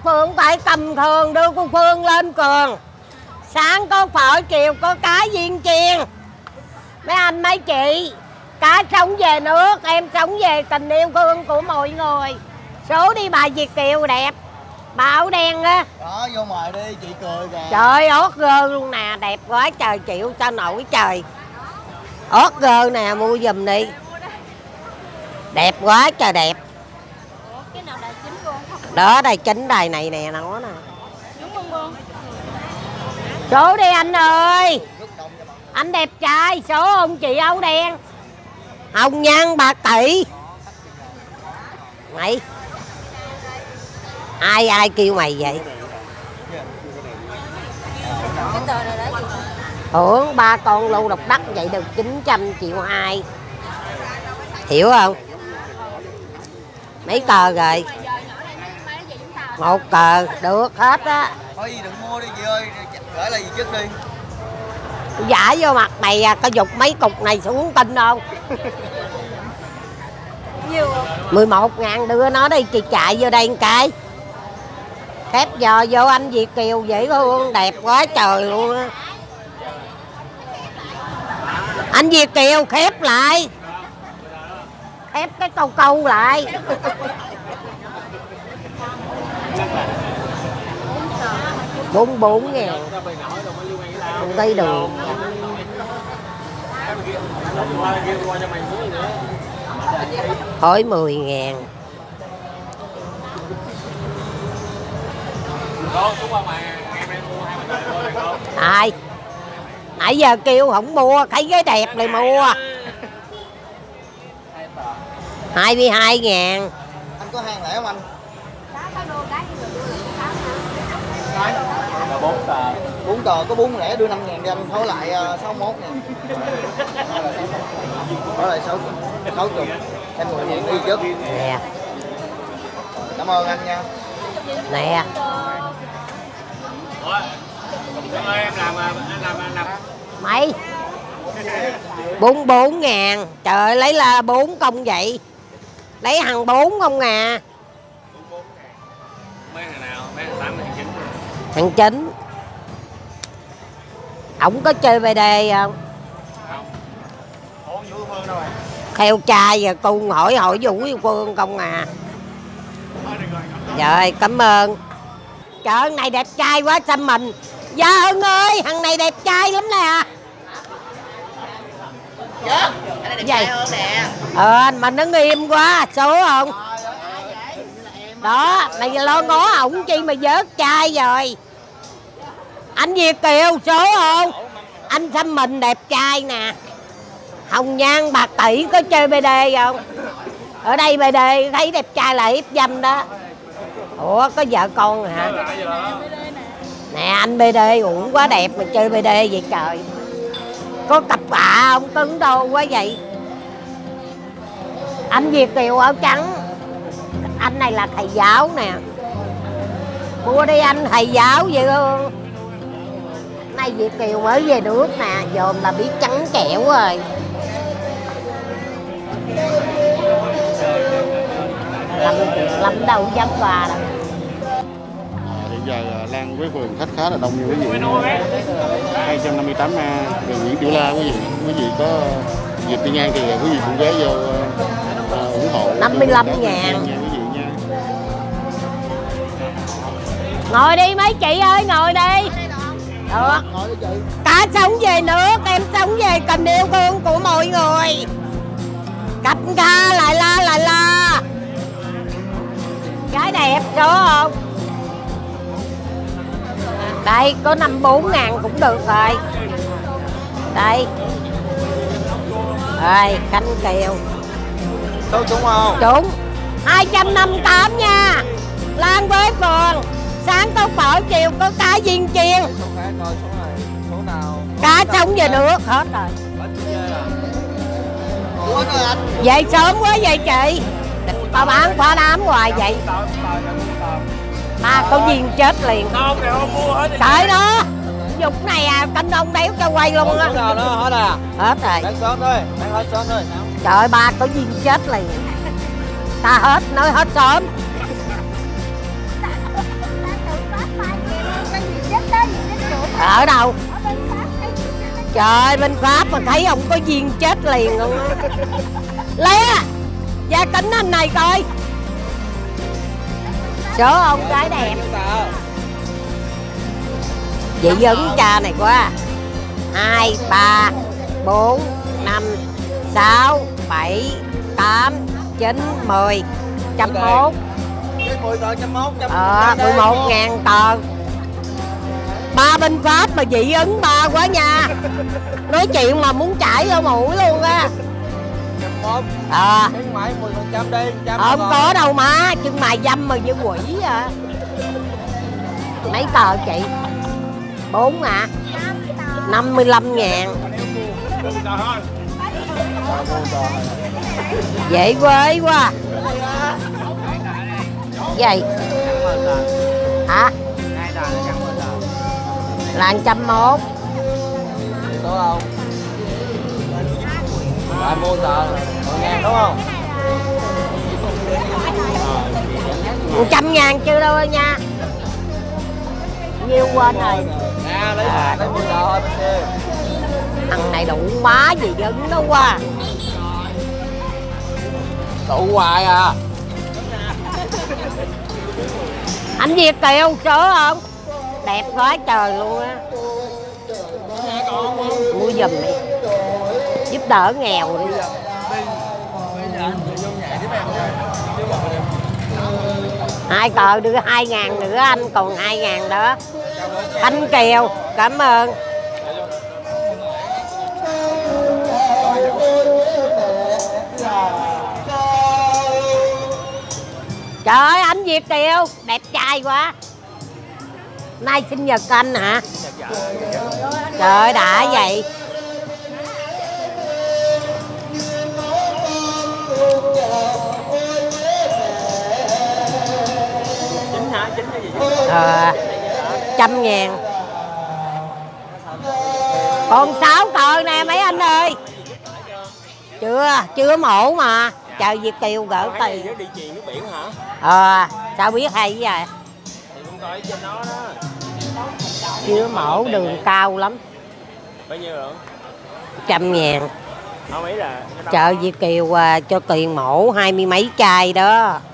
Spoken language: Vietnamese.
Phương phải cầm thường đưa cô Phương lên cường. Sáng có phở, chiều có cá viên chiên. Mấy anh mấy chị, cá sống về nước, em sống về tình yêu thương của mọi người. Số đi bà Việt Kiều đẹp, bà áo đen á. Đó, vô mời đi, chị cười kìa. Trời ớt gơ luôn nè, đẹp quá trời, chịu sao nổi trời. Ớt gơ nè, mua giùm đi. Đẹp quá trời đẹp. Cái nào đài chính luôn? Đó, đài chính đài này nè, nó nè. Số đi anh ơi. Anh đẹp trai, số không chị áo đen. Hồng nhan bạc tỷ. Mày ai kêu mày vậy? Hưởng 3 con lưu độc đắc vậy được 900 triệu 2. Hiểu không? Mấy cờ rồi? 1 cờ được hết á. Thôi gì đừng mua đi chị ơi, gửi là gì trước đi. Giả vô mặt mày à, có dục mấy cục này xuống tin không? Nhiều không? 11.000 đưa nó đi, chị chạy vô đây một cái. Khép giò vô anh Việt Kiều dễ thương, đẹp quá trời luôn á. Anh Việt Kiều khép lại. Khép cái câu lại. 44.000. Không thấy đường. Hỏi 10.000. Ai? Nãy giờ kêu không mua, thấy cái đẹp này mua. 22.000. Anh có hàng lẻ không anh? Là 4 tờ có 4 lẻ đưa 5.000 đi anh, thối lại 61 ngàn. Thối lại 60. Em 10.000 đi trước. Nè. Cảm ơn anh nha. Nè. Em làm Mày 44.000. Trời ơi, lấy là 4 công vậy. Lấy hàng 4 không à. mấy hàng nào? Mấy hàng 8 hàng 9. Hàng 9. Ổng có chơi BD không? Không. Ủa Vũ Phương đâu rồi? Theo trai rồi cô hỏi Vũ Phương không à. Rồi cảm ơn. Trời ơi, này đẹp trai quá xăm mình. Dạ Hưng ơi, thằng này đẹp trai lắm nè. Dạ, anh này đẹp trai hơn nè. Mà nó nghiêm quá, số không? Đó, mày lo ngó ổng chi mà vớt trai rồi. Anh Việt Kiều, số không? Anh xăm mình đẹp trai nè. Hồng nhan bạc tỷ có chơi BD không? Ở đây BD thấy đẹp trai là hiếp dâm đó. Ủa, có vợ con hả? Nè, anh BD uổng quá đẹp mà chơi BD vậy trời. Có cặp bạ không? Cứng đô quá vậy. Anh Việt Kiều áo trắng. Anh này là thầy giáo nè. Mua đi anh, thầy giáo vậy không? Nay Việt Kiều mới về nước nè, dòm là biết trắng kẹo rồi. Lâm đâu dám qua đâu. Hiện giờ Lan với phường khách khá là đông như quý vị. 258A đường Nguyễn Tiểu La quý vị. Quý vị có dịp đi ngang thì quý vị cũng ghé vô ủng hộ. 55.000. Nha quý vị nha. Ngồi đi mấy chị ơi, ngồi đi. Được. Cá sống về nước, em sống về tình yêu thương của mọi người. Cặp ca lại la. Cái đẹp số không? Đây có 54.000 cũng được rồi. Đây. Rồi canh kiều. Số trúng không? Trúng 258 nha. Lan với phường. Sáng có phở, chiều có cá viên chiên. Số khác coi số này, số nào? Cá sống về nước hết rồi. Ủa rồi anh. Vậy sớm quá vậy chị. Tao bán phá đám hoài vậy. Ta có viên chết liền. Trời đó. Dục này à, canh ông đéo cho quay luôn á. Số nào nữa hết à? Hết rồi. Đang sớm thôi, đang hết sớm thôi. Trời ơi, ba có viên chết liền. Ta hết, nói hết sớm. Ở đâu? Trời ơi, bên Pháp mà thấy ông có duyên chết liền luôn á. Lé gia tính anh này coi. Số ông gái đẹp. Dị ứng cha này quá. 2, 3, 4, 5, 6, 7, 8, 9, 10, 101. 10 tờ 101, 11.000 tờ. Ba bên Pháp mà dị ứng ba quá nha. Nói chuyện mà muốn chảy lỗ mũi luôn á. 101. Khuyến mãi 10% đi. Không có đâu má, chân mày dâm mà như quỷ à. Mấy tờ chị? 4 à? 55.000. Dễ quê quá. Gì? Hả? Là 101. Số không? Ai mua tờ 10.000 đúng không? 100.000 chưa đâu nha. Nhiêu quên rồi. Nè lấy 10 tờ thôi bên kia. Thằng này đủ má gì đứng nó quá. Đủ hoài à. Anh Việt Kiều số không? Đẹp quá trời luôn á. Mua giùm đi. Giúp đỡ nghèo đi. Hai tờ đưa 2.000 nữa anh, còn 2.000 đó. Anh Kiều, cảm ơn. Trời ơi, anh Việt Kiều, đẹp trai quá. Nay sinh nhật anh hả? Trời ơi, đã vậy. Chính hả? Chính cái gì? 100.000. Còn 6 tờ nè mấy anh ơi. Chưa mổ mà. Chờ Việt Kiều gỡ tiền. Địa chỉ nước biển hả? Sao biết hay vậy? Thì cũng coi trên nó đó. Chưa mổ đường cao lắm. Bao nhiêu rồi? 100.000. Không ý là Chợ Việt Kiều cho tiền mổ 20 mấy chai đó.